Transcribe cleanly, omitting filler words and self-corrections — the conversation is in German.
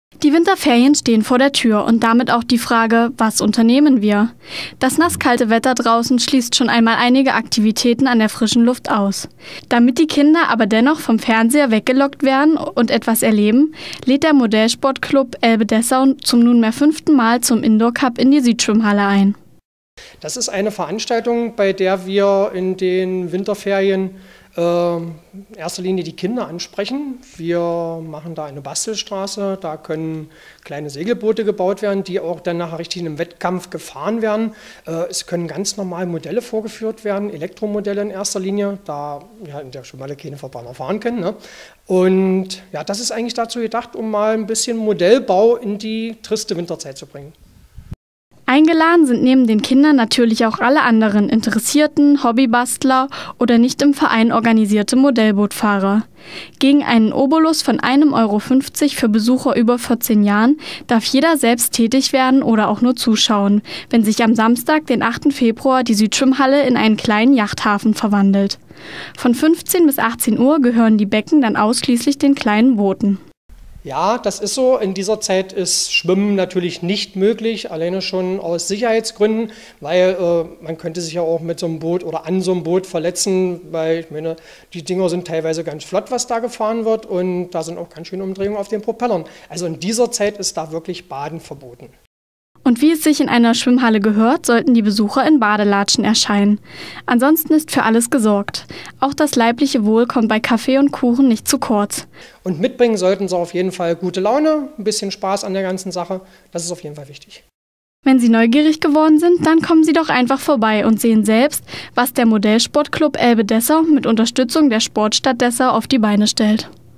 Die Winterferien stehen vor der Tür und damit auch die Frage, was unternehmen wir? Das nasskalte Wetter draußen schließt schon einmal einige Aktivitäten an der frischen Luft aus. Damit die Kinder aber dennoch vom Fernseher weggelockt werden und etwas erleben, lädt der Modellsportclub Elbe-Dessau zum nunmehr 5. Mal zum Indoor Cup in die Südschwimmhalle ein. Das ist eine Veranstaltung, bei der wir in den Winterferien in erster Linie die Kinder ansprechen. Wir machen da eine Bastelstraße, da können kleine Segelboote gebaut werden, die auch dann nachher richtig im Wettkampf gefahren werden. Es können ganz normal Modelle vorgeführt werden, Elektromodelle in erster Linie, da ja in der Schwimmhalle keine Verbrenner fahren können. Ne? Und ja, das ist eigentlich dazu gedacht, um mal ein bisschen Modellbau in die triste Winterzeit zu bringen. Eingeladen sind neben den Kindern natürlich auch alle anderen Interessierten, Hobbybastler oder nicht im Verein organisierte Modellbootfahrer. Gegen einen Obolus von 1,50 € für Besucher über 14 Jahren darf jeder selbst tätig werden oder auch nur zuschauen, wenn sich am Samstag, den 8. Februar, die Südschwimmhalle in einen kleinen Yachthafen verwandelt. Von 15 bis 18 Uhr gehören die Becken dann ausschließlich den kleinen Booten. Ja, das ist so. In dieser Zeit ist Schwimmen natürlich nicht möglich, alleine schon aus Sicherheitsgründen, weil man könnte sich ja auch mit so einem Boot oder an so einem Boot verletzen, weil ich meine, die Dinger sind teilweise ganz flott, was da gefahren wird und da sind auch ganz schöne Umdrehungen auf den Propellern. Also in dieser Zeit ist da wirklich Baden verboten. Und wie es sich in einer Schwimmhalle gehört, sollten die Besucher in Badelatschen erscheinen. Ansonsten ist für alles gesorgt. Auch das leibliche Wohl kommt bei Kaffee und Kuchen nicht zu kurz. Und mitbringen sollten sie auf jeden Fall gute Laune, ein bisschen Spaß an der ganzen Sache. Das ist auf jeden Fall wichtig. Wenn Sie neugierig geworden sind, dann kommen Sie doch einfach vorbei und sehen selbst, was der Modellsportclub Elbe-Dessau mit Unterstützung der Sportstadt Dessau auf die Beine stellt.